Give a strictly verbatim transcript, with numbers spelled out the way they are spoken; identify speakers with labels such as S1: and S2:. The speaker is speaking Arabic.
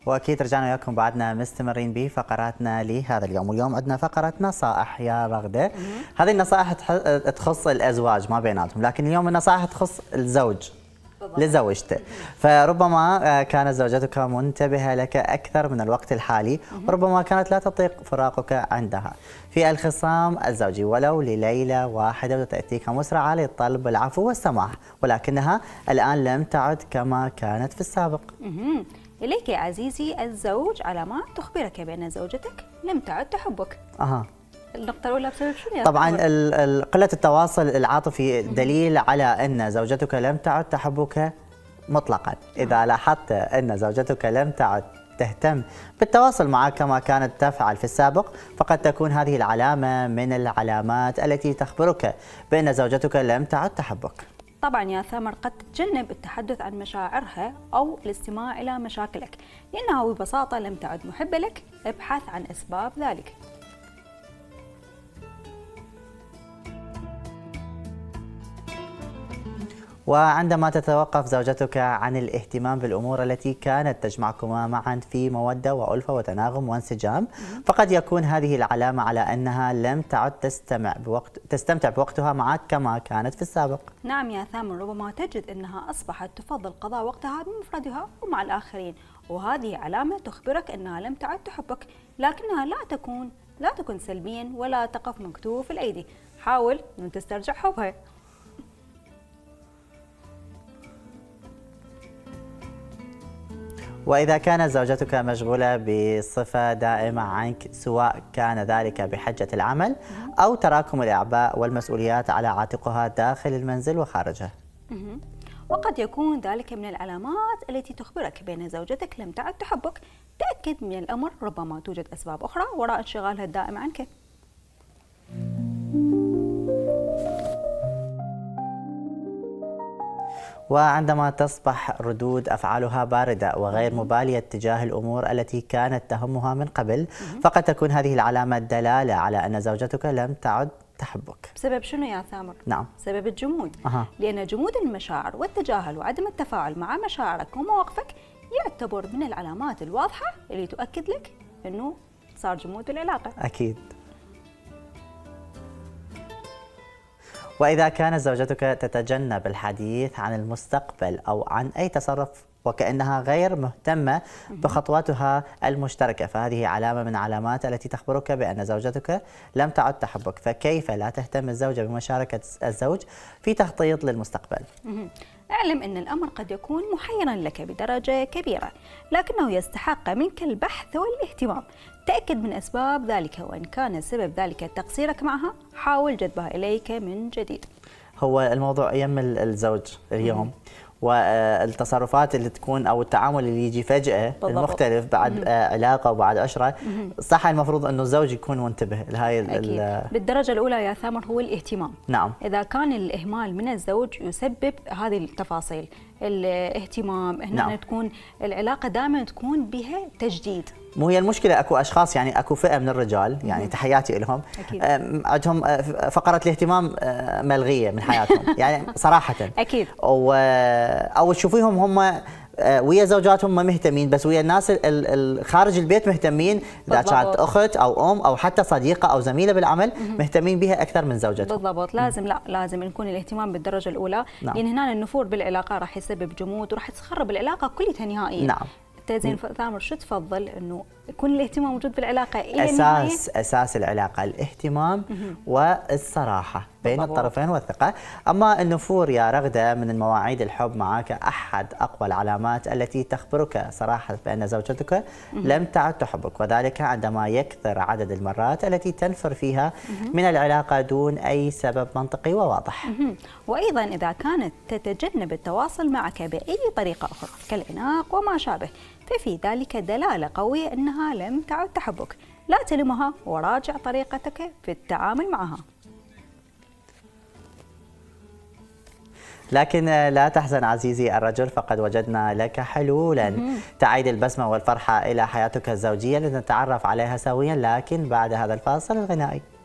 S1: واكيد رجعنا وياكم بعدنا مستمرين بفقراتنا لهذا اليوم، واليوم عندنا فقره نصائح يا رغده. هذه النصائح تخص الازواج ما بيناتهم، لكن اليوم النصائح تخص الزوج لزوجته. فربما كانت زوجتك منتبهه لك اكثر من الوقت الحالي، وربما كانت لا تطيق فراقك عندها في الخصام الزوجي ولو لليله واحده، وتاتيك مسرعه لطلب العفو والسماح، ولكنها الان لم تعد كما كانت في السابق.
S2: إليك يا عزيزي الزوج علامات تخبرك بأن زوجتك لم تعد تحبك.
S1: أها.
S2: النقطة الأولى بسبب شنو؟
S1: طبعا قلة التواصل العاطفي دليل على أن زوجتك لم تعد تحبك مطلقا. إذا لاحظت أن زوجتك لم تعد تهتم بالتواصل معك كما كانت تفعل في السابق، فقد تكون هذه العلامة من العلامات التي تخبرك بأن زوجتك لم تعد تحبك.
S2: طبعا يا ثامر قد تتجنب التحدث عن مشاعرها أو الاستماع إلى مشاكلك لأنها ببساطة لم تعد محبة لك. ابحث عن أسباب ذلك.
S1: وعندما تتوقف زوجتك عن الاهتمام بالأمور التي كانت تجمعكما معا في مودة وألفة وتناغم وانسجام، فقد يكون هذه العلامة على أنها لم تعد تستمع بوقت تستمتع بوقتها معك كما كانت في السابق.
S2: نعم يا ثامر، ربما تجد أنها أصبحت تفضل قضاء وقتها بمفردها ومع الآخرين، وهذه علامة تخبرك أنها لم تعد تحبك، لكنها لا تكون لا تكن سلبيا ولا تقف مكتوف الأيدي. حاول أن تسترجع حبها.
S1: وإذا كانت زوجتك مشغولة بصفة دائمة عنك، سواء كان ذلك بحجة العمل أو تراكم الأعباء والمسؤوليات على عاتقها داخل المنزل وخارجه.
S2: وقد يكون ذلك من العلامات التي تخبرك بأن زوجتك لم تعد تحبك. تأكد من الأمر، ربما توجد أسباب أخرى وراء انشغالها الدائم عنك.
S1: وعندما تصبح ردود أفعالها باردة وغير مبالية تجاه الأمور التي كانت تهمها من قبل، فقد تكون هذه العلامة دلالة على أن زوجتك لم تعد تحبك.
S2: بسبب شنو يا ثامر؟
S1: نعم،
S2: سبب الجمود.
S1: أه.
S2: لأن جمود المشاعر والتجاهل وعدم التفاعل مع مشاعرك ومواقفك يعتبر من العلامات الواضحة اللي تؤكد لك أنه صار جمود بالعلاقة.
S1: أكيد. وإذا كانت زوجتك تتجنب الحديث عن المستقبل أو عن أي تصرف وكأنها غير مهتمة بخطواتها المشتركة، فهذه علامة من علامات التي تخبرك بأن زوجتك لم تعد تحبك. فكيف لا تهتم الزوجة بمشاركة الزوج في تخطيط للمستقبل؟
S2: اعلم أن الأمر قد يكون محيرا لك بدرجة كبيرة، لكنه يستحق منك البحث والاهتمام. تأكد من أسباب ذلك، وإن كان سبب ذلك تقصيرك معها حاول جذبها إليك من جديد.
S1: هو الموضوع يم الزوج اليوم، والتصرفات اللي تكون او التعامل اللي يجي فجأة بالضبط. المختلف بعد مم. علاقه وبعد عشره، مم. صح المفروض انه الزوج يكون منتبه لهاي.
S2: أكيد. بالدرجه الاولى يا ثامر هو الاهتمام. نعم. اذا كان الاهمال من الزوج يسبب هذه التفاصيل، الاهتمام هنا نعم. تكون العلاقه دائما تكون بها تجديد.
S1: مو هي المشكلة، اكو اشخاص يعني اكو فئة من الرجال يعني مم. تحياتي لهم، عندهم فقرة الاهتمام ملغية من حياتهم يعني صراحة.
S2: اكيد.
S1: او تشوفيهم هم ويا زوجاتهم ما مهتمين، بس ويا الناس خارج البيت مهتمين. اذا كانت اخت او ام او حتى صديقه او زميله بالعمل مهتمين بها اكثر من زوجتهم.
S2: بالضبط. لازم لا لازم يكون الاهتمام بالدرجه الاولى. نعم. لان هنا النفور بالعلاقه راح يسبب جمود وراح تخرب العلاقه كلها نهائيا. نعم. زين ثامر، شو تفضل انه يكون الاهتمام موجود بالعلاقه الى
S1: اساس النهاية؟ اساس العلاقه الاهتمام والصراحه بين بالضبط. الطرفين والثقه. اما النفور يا رغده من مواعيد الحب معك احد اقوى العلامات التي تخبرك صراحه بان زوجتك لم تعد تحبك، وذلك عندما يكثر عدد المرات التي تنفر فيها من العلاقه دون اي سبب منطقي وواضح.
S2: وايضا اذا كانت تتجنب التواصل معك باي طريقه اخرى كالعناق وما شابه، ففي ذلك دلالة قوية أنها لم تعد تحبك. لا تلمها وراجع طريقتك في التعامل معها.
S1: لكن لا تحزن عزيزي الرجل، فقد وجدنا لك حلولا تعيد البسمة والفرحة إلى حياتك الزوجية لنتعرف عليها سويا، لكن بعد هذا الفاصل الغنائي.